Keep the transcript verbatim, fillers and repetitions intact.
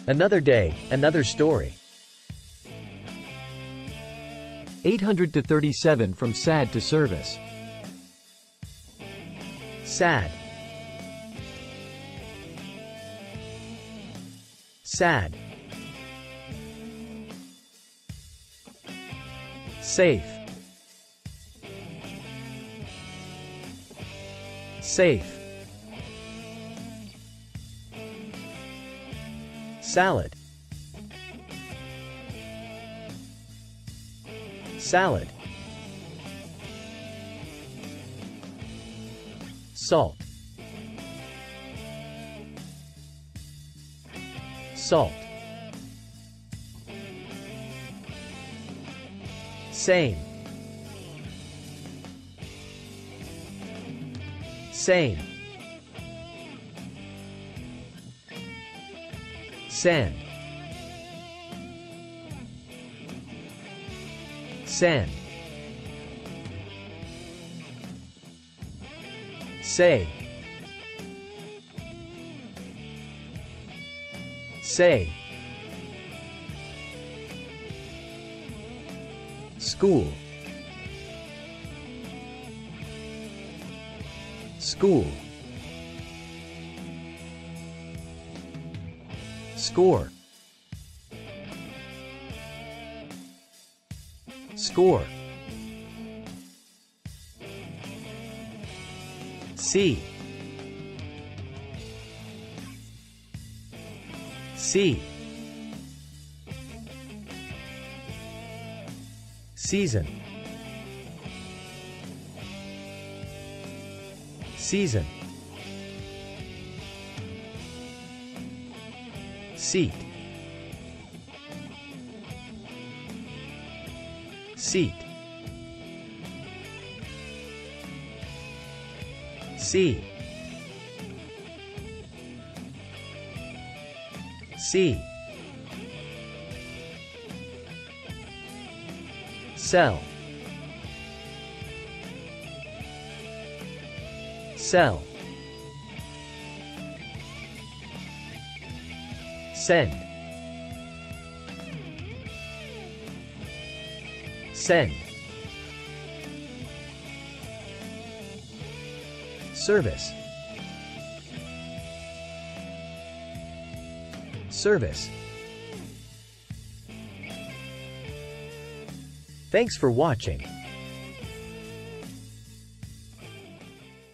Another day, another story. eight hundred to thirty-seven from sad to service. Sad. Sad. Safe. Safe. Salad. Salad. Salt. Salt. Same. Same. Sand. Sand. Say. Say. School. School. Score. Score. See. See. Season. Season. Seat. Seat. See. See. Sell. Sell. Send. Send. Service. Service. Thanks for watching.